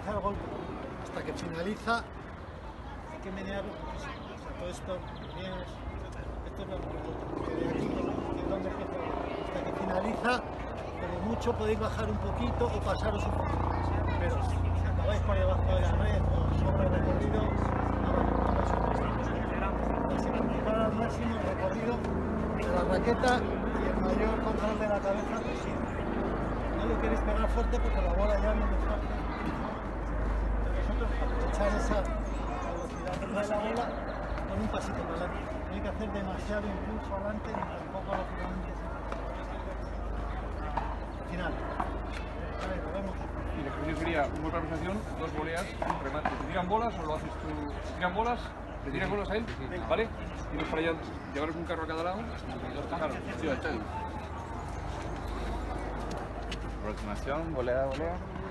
empieza el golpe hasta que finaliza, hay que menearlo muchísimo. O sea, todo esto, vienes, esto es lo que de aquí, que es donde empieza, hasta que finaliza, como mucho podéis bajar un poquito o pasaros un poquito. Pero si acabáis por debajo de la red o sobre el recorrido, no vais a maximizar al máximo el recorrido de la raqueta y el mayor control de la cabeza posible. No lo queréis pegar fuerte porque la bola ya no es fuerte. Vosotros aprovechar esa velocidad de la bola con un pasito para adelante. No hay que hacer demasiado impulso adelante ni tampoco lógicamente final. A ver, lo vemos. Y la ejercicio sería un golpe de presentación, dos voleas, un remate. ¿Te tiran bolas o lo haces tú? ¿Te tiran bolas? ¿Te tiran bolas a él? ¿Vale? Tienes para allá, llevaros un carro a cada lado. Claro, sí, está ahí. Aproximación, volea, volea.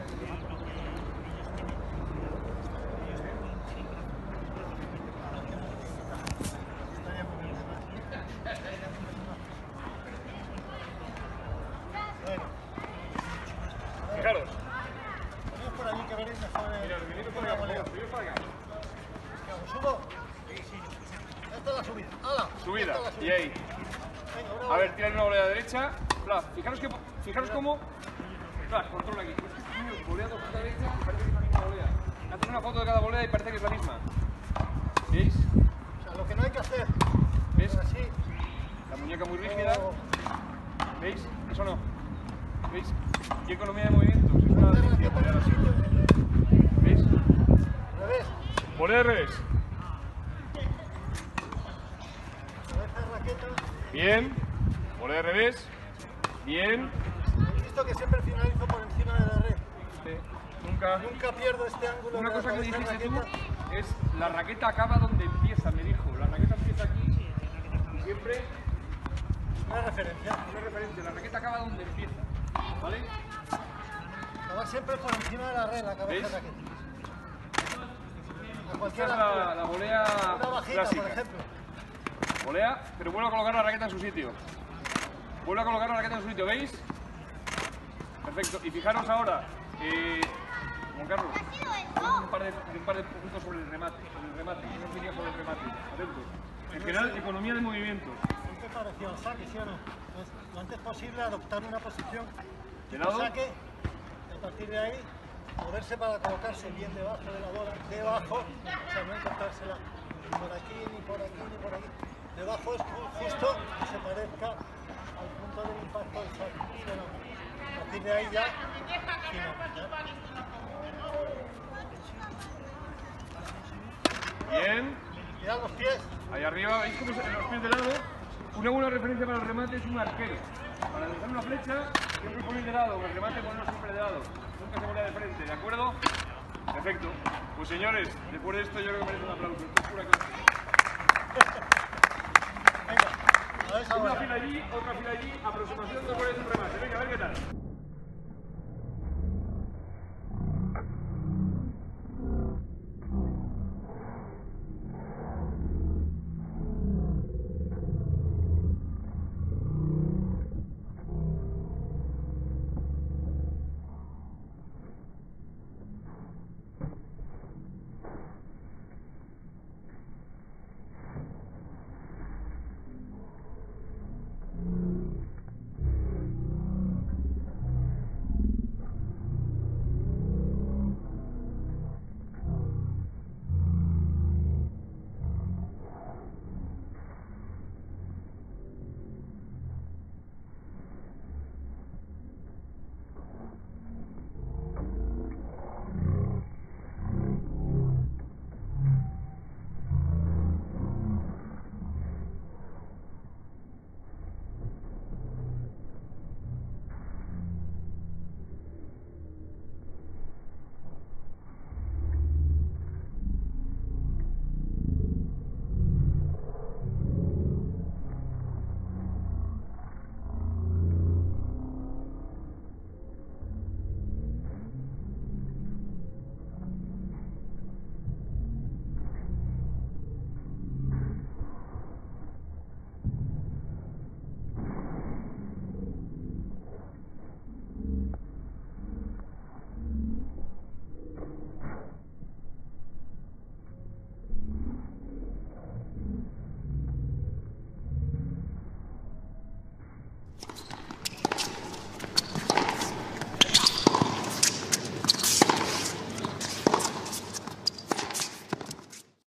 Fijaros. Poned por allí que veréis mejor Venid por acá, venid para acá. ¿Subo? Esta es la subida. ¡Hala! Subida. Esta es la subida. Y ahí. Venga, una A bola. ver, tirar una volea derecha. Fijaros cómo. Controla aquí. Volea dos a la derecha y parece que es la misma volea. Haces una foto de cada volea y parece que es la misma. ¿Veis? O sea, lo que no hay que hacer. ¿Ves? Así. La muñeca muy rígida. O- ¿Veis? Eso no. ¿Veis? ¿Qué economía de movimientos? Es una delicia volear así. ¿Veis? Revés. Volea de revés. Cabeza, raqueta. Bien. Volea de revés. Bien. He visto que siempre finalizo por encima de la red. Nunca. Nunca pierdo este ángulo. Una de la cosa que cabeza, dijiste tú raqueta. es la raqueta acaba donde empieza, me dijo. La raqueta empieza aquí y siempre Una referencia. una referencia. La raqueta acaba donde empieza. ¿Vale? Acabar siempre por encima de la red, la cabeza, ¿Veis? raqueta. A Esta cualquier es altura. la volea Una bajita, clásica. por ejemplo. Volea, pero vuelve a colocar la raqueta en su sitio. Vuelve a colocar la raqueta en su sitio, ¿veis? Perfecto. Y fijaros ahora, Juan Carlos, un par de puntos sobre el remate. Yo os diría sobre el remate. Atentos. En general, economía de movimientos. Esto es parecido al saque, ¿sí o no? Entonces, lo antes posible adoptar una posición ¿De tipo lado? saque, y a partir de ahí moverse para colocarse bien debajo de la bola, debajo, o sea, no encontrársela ni por aquí, ni por aquí, ni por aquí. Debajo es justo que se parezca al punto del impacto del saque, ¿sí o no? A partir de ahí ya, finalizar. Bien. Mirad los pies. Ahí arriba, ¿veis cómo en los pies de lado? Una buena referencia para el remate es un arquero. Para lanzar una flecha, siempre ponéis de lado, el remate ponerlo siempre de lado. Nunca se volea de frente, ¿de acuerdo? Perfecto. Pues señores, después de esto yo creo que merece un aplauso. Esto es pura clase. Venga, a ver Una ahora. fila allí, otra fila allí, aproximación de un remate. Venga, a ver qué tal.